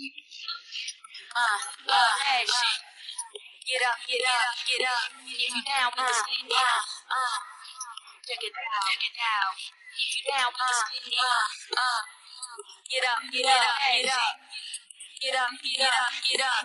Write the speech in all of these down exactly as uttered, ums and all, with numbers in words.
Uh, uh, hey, shit. Get up, get up, get up. If you down with the split, uh, uh. Check it out, check it out. If you down with the split, uh, uh. Get up, get up, get up. Get up, get up, get up.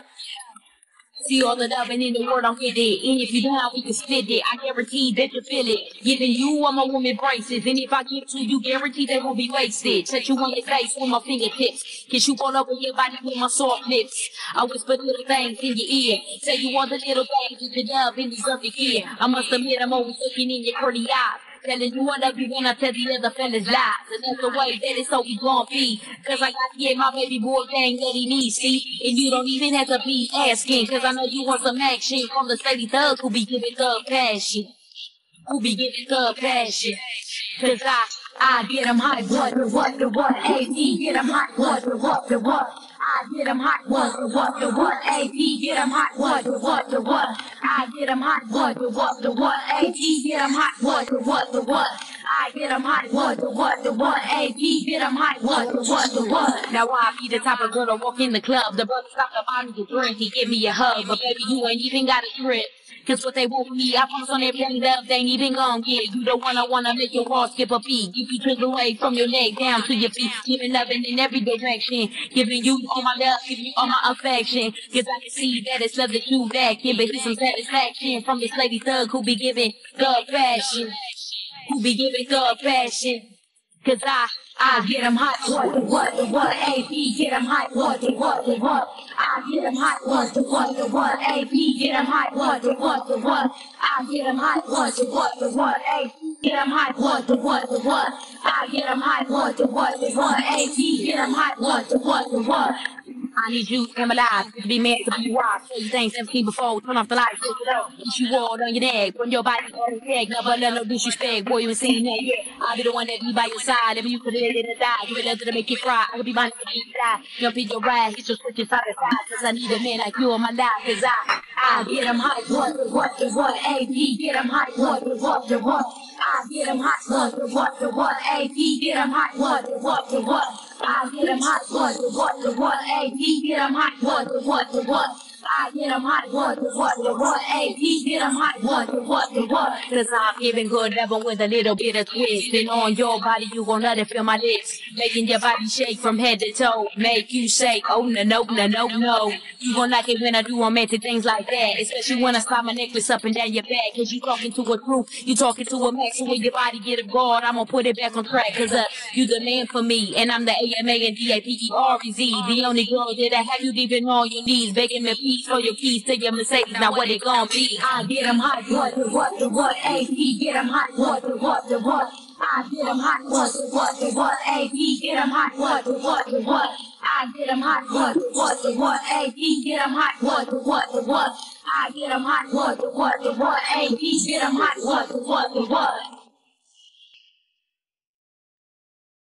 See all the loving in the world, I'm with it. And if you down, we can split it. I guarantee that you feel it. Giving you all my woman braces. And if I give to you, guarantee they won't be wasted. Touch you on your face with my fingertips. Kiss you all over your body with my soft lips. I whisper little things in your ear. Tell you all the little things you can love in these other here. I must admit, I'm always looking in your pretty eyes. Telling you what I do when I tell the other fellas lies. And that's the way that it's always gonna be. Cause I got to get my baby boy thing that he needs, see? And you don't even have to be asking. Cause I know you want some action from the steady thug who be giving thug passion. Who be giving thug passion. Cause I, I get them hot, what, the what, the what, A P, get them hot, what, the what, the what. I get them hot, what, the what, the what, A P, get them hot, what, the what, the what. I get them hot, what, the what, the what, A P, get them hot, what, the what, the what. I get them hot, what, the what, the what, A P, get them hot, what, the what, the what. Now I be the type of girl to walk in the club, the brother stop the bottle to drink, he give me a hug, but baby you ain't even got a trip. Cause what they want from me, I promise on everything love, they ain't even gon' get. You the one I wanna make your heart skip a beat. You be turned away from your neck down to your feet, giving loving in every direction. Giving you all my love, giving you all my affection. Cause I can see that it's love that you back in, but here's some satisfaction from this lady thug who be giving thug passion. Who be giving thug passion. Cause I, I get them hot, what, the what, the what, A P, get them hot, what, the what, the what. I get them hot, what, the what, the what, A P, get them hot, what, the what, the what. I get them hot, what, the what, the what, A P, get them hot, what, the what, the what. I get them hot, what, the what, the what, A P, get them hot, what, the what, the what. I need you to come alive, to be mad, to be wise. Say you things never seen before, turn off the lights, take it up. Get you all on your neck, put your body on your neck. Never let no disrespect, boy, you ain't seen that yet. I'll be the one that be by your side, if you could let it die. Give it up to make you cry, I could be mine to be die. Jump in your ride, hit your switches side to side. Cause I need a man like you in my life, cause I, I get them hot, what, the what, the what, A P, get them hot, what, the what, the what. I get them hot, what, the what, the what, A P, get them hot, what, the what, the what. I get them hot, what, the what, the what, A P, get them hot, what, the what, the what. I get them hot, what, the what, the what, A P, get them hot, what, the what, the what. Cause I'm giving good loving with a little bit of twist. And on your body you gon' let it feel my lips. Making your body shake from head to toe. Make you say, oh no, no, no, no, no. You gon' like it when I do romantic things like that. Especially when I slide my necklace up and down your back. Cause you talking to a group, you talking to a max. So when your body get a guard, I'm gonna put it back on track. Cause uh, you the man for me. And I'm the A M A and D A P E R E Z. The only girl that I have you leaving on your knees. Begging me please for your keys to your Mercedes. Now what it gon' be? I get them hot, what, the what, the what, A P, get them hot, what, the what, the what. I get them hot, what, the what, the what, A P, get them hot, what, the what, the what. I get them hot, what, the what, the what, A P, get them hot, what, the what, the what. I get them hot, what, the what, the what, A P, get them hot, what, the what, the what.